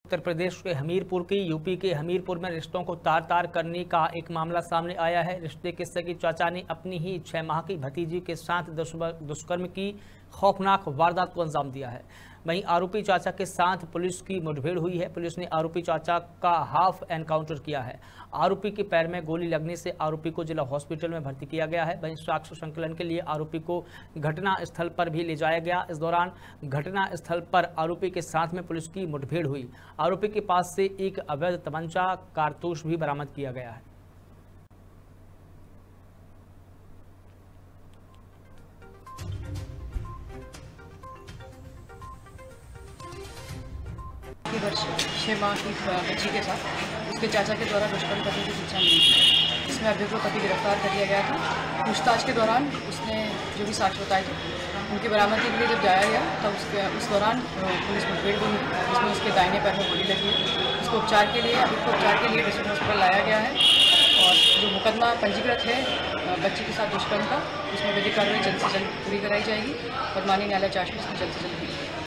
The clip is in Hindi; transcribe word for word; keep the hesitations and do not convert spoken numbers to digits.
उत्तर प्रदेश के हमीरपुर की यूपी के हमीरपुर में रिश्तों को तार तार करने का एक मामला सामने आया है। रिश्ते के सगे चाचा ने अपनी ही छह माह की भतीजी के साथ दुष्कर्म की खौफनाक वारदात को अंजाम दिया है। वहीं आरोपी चाचा के साथ पुलिस की मुठभेड़ हुई है। पुलिस ने आरोपी चाचा का हाफ एनकाउंटर किया है। आरोपी के पैर में गोली लगने से आरोपी को जिला हॉस्पिटल में भर्ती किया गया है। वहीं साक्ष्य संकलन के लिए आरोपी को घटना स्थल पर भी ले जाया गया। इस दौरान घटना स्थल पर आरोपी के साथ में पुलिस की मुठभेड़ हुई। आरोपी के पास से एक अवैध तमंचा कारतूस भी बरामद किया गया है। वर्ष छः माह की बच्ची के साथ उसके चाचा के द्वारा दुष्कर्म करने की सूचना मिली थी। इसमें अभियुक्त को तभी गिरफ्तार कर लिया गया था। पूछताछ के दौरान उसने जो भी साक्ष्य बताए थे उनकी बरामदगी के लिए जब जाया गया तब उसके उस दौरान पुलिस मुठभेड़ हुई, जिसमें उसके दाहिने पैर में गोली लगी है। उसको उपचार के लिए अभियुक्त को उपचार के लिए डिस्ट्रिक्ट हॉस्पिटल लाया गया है और जो मुकदमा पंजीकृत है बच्ची के साथ दुष्कर्म का, उसमें विधिक कार्रवाई जल्द से जल्द पूरी कराई जाएगी और माननीय न्यायालय चार्जशीट जल्द से जल्द